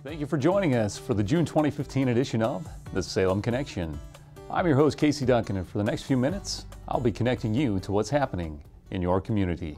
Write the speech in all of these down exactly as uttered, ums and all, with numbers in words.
Thank you for joining us for the June twenty fifteen edition of the Salem Connection. I'm your host, Casey Duncan, and for the next few minutes, I'll be connecting you to what's happening in your community.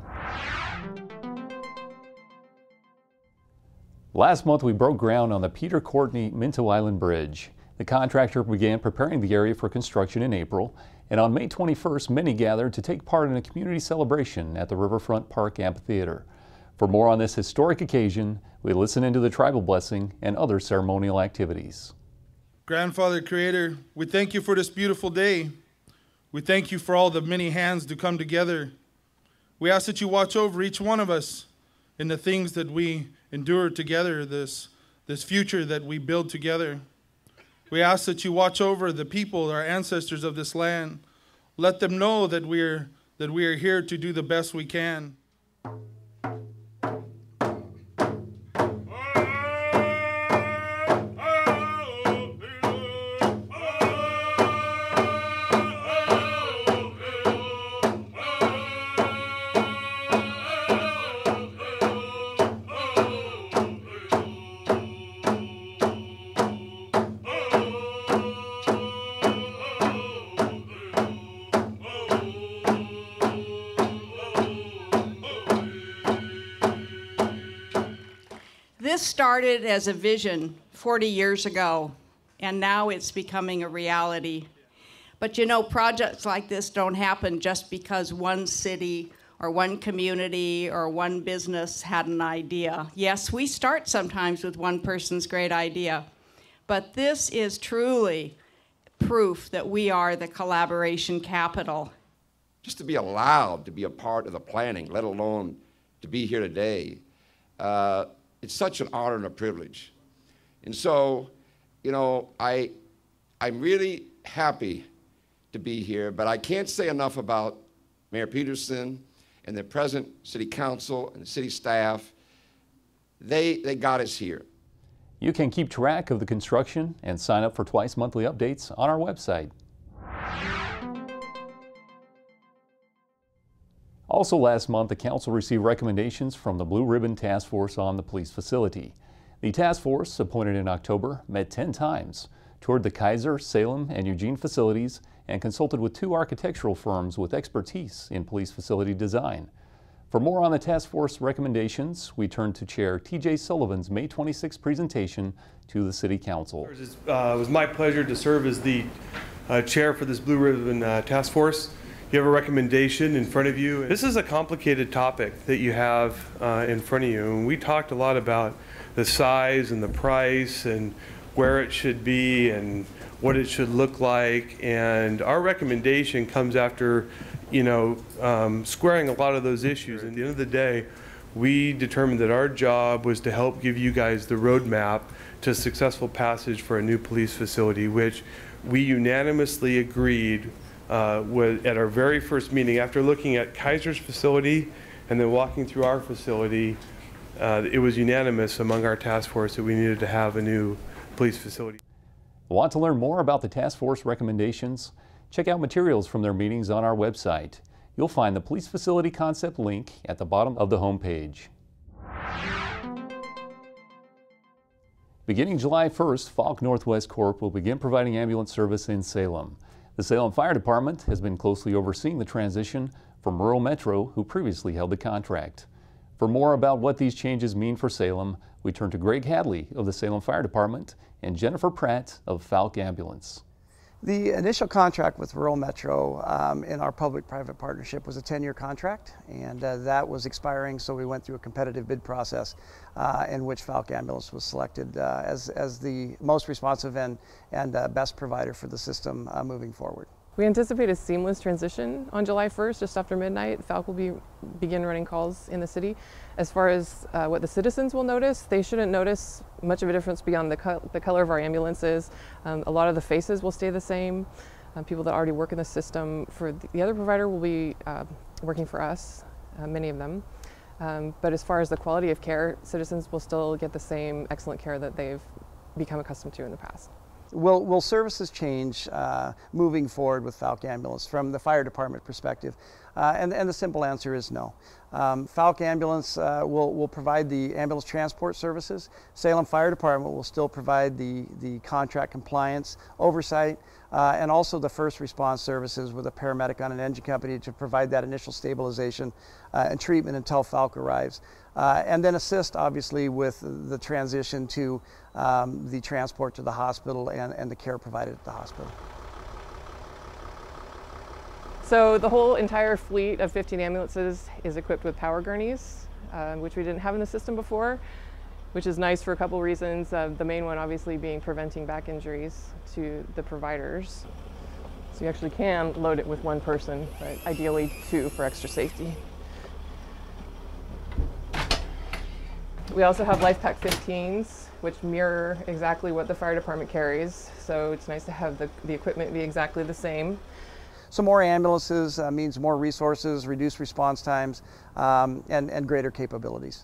Last month, we broke ground on the Peter Courtney Minto Island Bridge. The contractor began preparing the area for construction in April, and on May twenty-first, many gathered to take part in a community celebration at the Riverfront Park Amphitheater. For more on this historic occasion, we listen into the tribal blessing and other ceremonial activities. Grandfather Creator, we thank you for this beautiful day. We thank you for all the many hands to come together. We ask that you watch over each one of us in the things that we endure together, this, this future that we build together. We ask that you watch over the people, our ancestors of this land. Let them know that we are, that we are here to do the best we can. This started as a vision forty years ago, and now it's becoming a reality. But you know, projects like this don't happen just because one city or one community or one business had an idea. Yes, we start sometimes with one person's great idea, but this is truly proof that we are the collaboration capital. Just to be allowed to be a part of the planning, let alone to be here today, uh, it's such an honor and a privilege. And so, you know, I, I'm really happy to be here, but I can't say enough about Mayor Peterson and the present city council and the city staff. They, they got us here. You can keep track of the construction and sign up for twice monthly updates on our website. Also last month, the council received recommendations from the Blue Ribbon Task Force on the police facility. The task force, appointed in October, met ten times, toured the Kaiser, Salem, and Eugene facilities, and consulted with two architectural firms with expertise in police facility design. For more on the task force recommendations, we turn to Chair T J Sullivan's May twenty-sixth presentation to the City Council. Uh, it was my pleasure to serve as the uh, chair for this Blue Ribbon uh, Task Force. You have a recommendation in front of you. This is a complicated topic that you have uh, in front of you. And we talked a lot about the size and the price and where it should be and what it should look like. And our recommendation comes after, you know, um, squaring a lot of those issues. At the end of the day, we determined that our job was to help give you guys the roadmap to successful passage for a new police facility, which we unanimously agreed Uh, with, at our very first meeting, after looking at Kaiser's facility and then walking through our facility, uh, it was unanimous among our task force that we needed to have a new police facility. Want to learn more about the task force recommendations? Check out materials from their meetings on our website. You'll find the police facility concept link at the bottom of the homepage. Beginning July first, Falk Northwest Corp will begin providing ambulance service in Salem. The Salem Fire Department has been closely overseeing the transition from Rural Metro, who previously held the contract. For more about what these changes mean for Salem, we turn to Greg Hadley of the Salem Fire Department and Jennifer Pratt of Falk Ambulance. The initial contract with Rural Metro um, in our public-private partnership was a ten-year contract, and uh, that was expiring, so we went through a competitive bid process uh, in which Falk Ambulance was selected uh, as, as the most responsive and, and uh, best provider for the system uh, moving forward. We anticipate a seamless transition on July first, just after midnight. Falk will be, begin running calls in the city. As far as uh, what the citizens will notice, they shouldn't notice much of a difference beyond the, co the color of our ambulances. Um, a lot of the faces will stay the same. Uh, people that already work in the system. For the other provider will be uh, working for us, uh, many of them. Um, but as far as the quality of care, citizens will still get the same excellent care that they've become accustomed to in the past. Will, will services change uh, moving forward with Falk Ambulance from the fire department perspective? Uh, and, and the simple answer is no. Um, Falk Ambulance uh, will, will provide the ambulance transport services. Salem Fire Department will still provide the, the contract compliance, oversight, uh, and also the first response services with a paramedic on an engine company to provide that initial stabilization uh, and treatment until Falk arrives. Uh, and then assist, obviously, with the transition to um, the transport to the hospital and, and the care provided at the hospital. So the whole entire fleet of fifteen ambulances is equipped with power gurneys, uh, which we didn't have in the system before, which is nice for a couple reasons. Uh, the main one obviously being preventing back injuries to the providers. So you actually can load it with one person, but ideally two for extra safety. We also have LifePack fifteens, which mirror exactly what the fire department carries. So it's nice to have the, the equipment be exactly the same. So more ambulances uh, means more resources, reduced response times, um, and, and greater capabilities.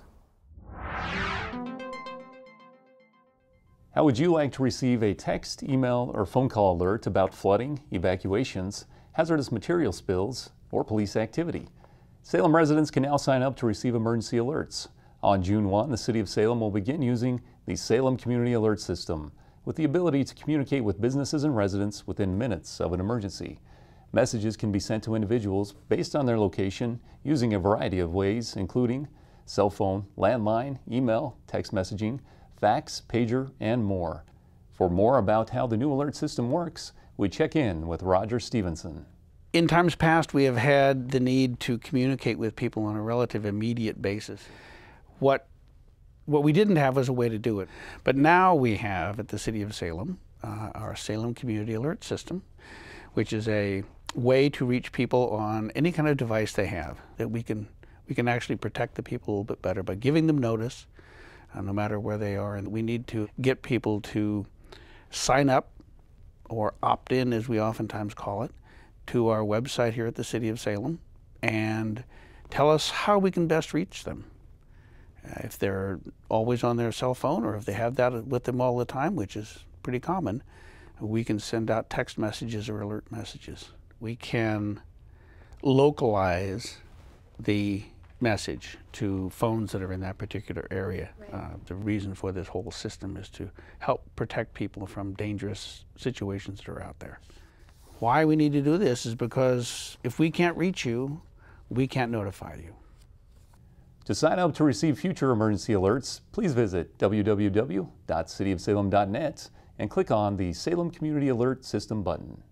How would you like to receive a text, email, or phone call alert about flooding, evacuations, hazardous material spills, or police activity? Salem residents can now sign up to receive emergency alerts. On June first, the City of Salem will begin using the Salem Community Alert System with the ability to communicate with businesses and residents within minutes of an emergency. Messages can be sent to individuals based on their location using a variety of ways, including cell phone, landline, email, text messaging, fax, pager, and more. For more about how the new alert system works, we check in with Roger Stevenson. In times past, we have had the need to communicate with people on a relative immediate basis. What, what we didn't have was a way to do it. But now we have at the City of Salem uh, our Salem Community Alert System, which is a way to reach people on any kind of device they have, that we can we can actually protect the people a little bit better by giving them notice, uh, no matter where they are. And we need to get people to sign up or opt in, as we oftentimes call it, to our website here at the City of Salem and tell us how we can best reach them. Uh, if they're always on their cell phone, or if they have that with them all the time, which is pretty common, we can send out text messages or alert messages. We can localize the message to phones that are in that particular area. Right. Uh, the reason for this whole system is to help protect people from dangerous situations that are out there. Why we need to do this is because if we can't reach you, we can't notify you. To sign up to receive future emergency alerts, please visit w w w dot city of salem dot net and click on the Salem Community Alert System button.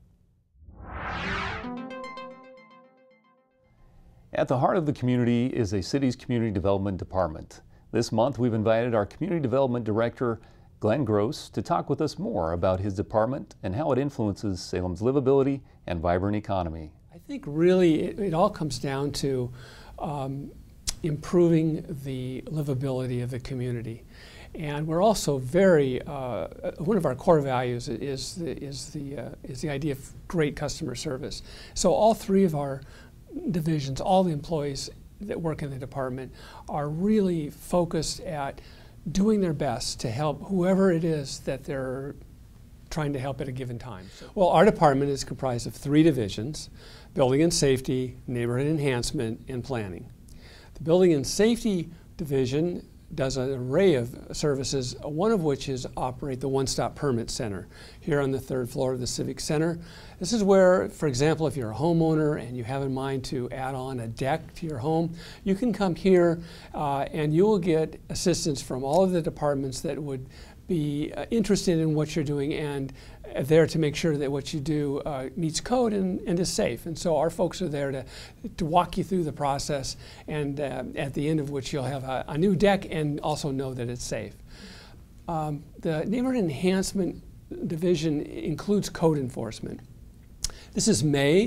At the heart of the community is a city's community development department. This month we've invited our community development director, Glenn Gross, to talk with us more about his department and how it influences Salem's livability and vibrant economy. I think really it, it all comes down to um, improving the livability of the community. And we're also very, uh, one of our core values is the, is, the, uh, is the idea of great customer service. So all three of our divisions, all the employees that work in the department are really focused at doing their best to help whoever it is that they're trying to help at a given time. Well, our department is comprised of three divisions: building and safety, neighborhood enhancement, and planning. The building and safety division does an array of services, one of which is operate the one-stop permit center here on the third floor of the Civic Center. This is where, for example, if you're a homeowner and you have in mind to add on a deck to your home, you can come here uh, and you will get assistance from all of the departments that would be uh, interested in what you're doing and uh, there to make sure that what you do uh, meets code and, and is safe. And so our folks are there to, to walk you through the process, and uh, at the end of which you'll have a, a new deck and also know that it's safe. Um, the neighborhood enhancement division includes code enforcement. This is May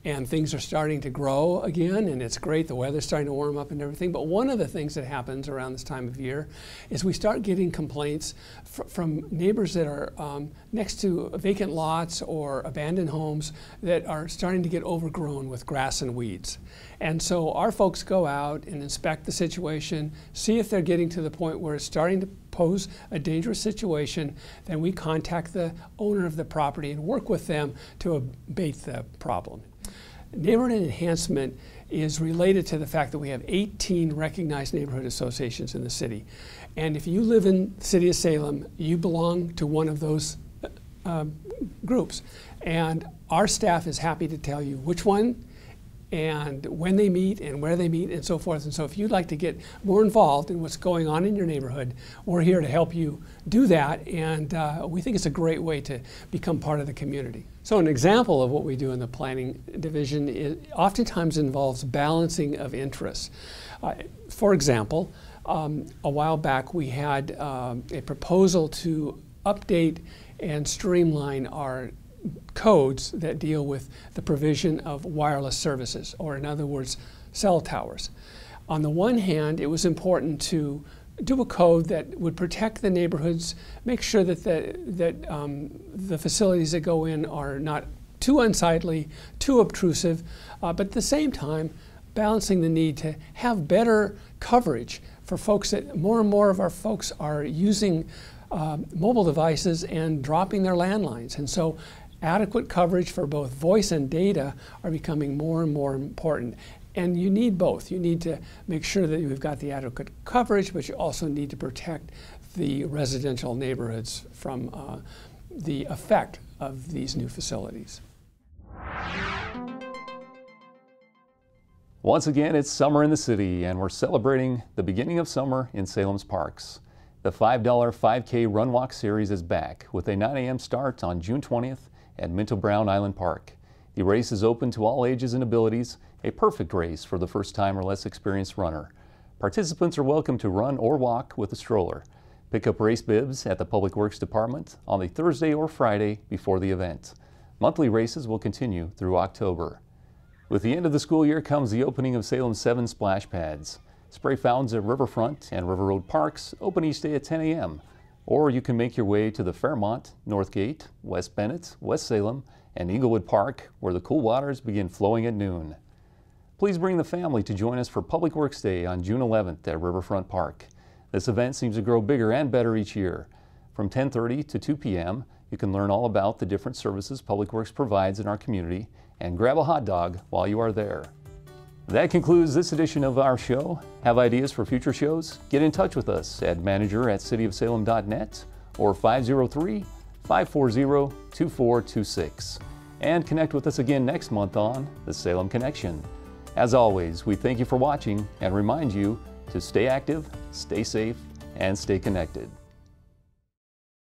and things are starting to grow again, and it's great. The weather's starting to warm up and everything. But one of the things that happens around this time of year is we start getting complaints fr from neighbors that are um, next to vacant lots or abandoned homes that are starting to get overgrown with grass and weeds. And so our folks go out and inspect the situation, see if they're getting to the point where it's starting to pose a dangerous situation. Then we contact the owner of the property and work with them to abate the problem. Neighborhood enhancement is related to the fact that we have eighteen recognized neighborhood associations in the city. And if you live in the city of Salem, you belong to one of those uh, groups. And our staff is happy to tell you which one and when they meet and where they meet and so forth. And so if you'd like to get more involved in what's going on in your neighborhood, we're here to help you do that. And uh, we think it's a great way to become part of the community. So an example of what we do in the planning division is, oftentimes involves balancing of interests. Uh, for example, um, a while back we had um, a proposal to update and streamline our codes that deal with the provision of wireless services, or in other words, cell towers. On the one hand, it was important to do a code that would protect the neighborhoods, make sure that the, that, um, the facilities that go in are not too unsightly, too obtrusive, uh, but at the same time, balancing the need to have better coverage for folks that more and more of our folks are using uh, mobile devices and dropping their landlines. And so adequate coverage for both voice and data are becoming more and more important. And you need both. You need to make sure that you've got the adequate coverage, but you also need to protect the residential neighborhoods from uh, the effect of these new facilities. Once again, it's summer in the city, and we're celebrating the beginning of summer in Salem's parks. The five dollar five K Run Walk Series is back with a nine A M start on June twentieth at Minto Brown Island Park. The race is open to all ages and abilities, a perfect race for the first time or less experienced runner. Participants are welcome to run or walk with a stroller. Pick up race bibs at the Public Works Department on the Thursday or Friday before the event. Monthly races will continue through October. With the end of the school year comes the opening of Salem's seven splash pads. Spray fountains at Riverfront and River Road Parks open each day at ten A M Or you can make your way to the Fairmont, Northgate, West Bennett, West Salem, and Eaglewood Park, where the cool waters begin flowing at noon. Please bring the family to join us for Public Works Day on June eleventh at Riverfront Park. This event seems to grow bigger and better each year. From ten thirty to two P M, you can learn all about the different services Public Works provides in our community and grab a hot dog while you are there. That concludes this edition of our show. Have ideas for future shows? Get in touch with us at manager at city of salem dot net or five oh three, five four zero, two four two six. And connect with us again next month on The Salem Connection. As always, we thank you for watching and remind you to stay active, stay safe, and stay connected.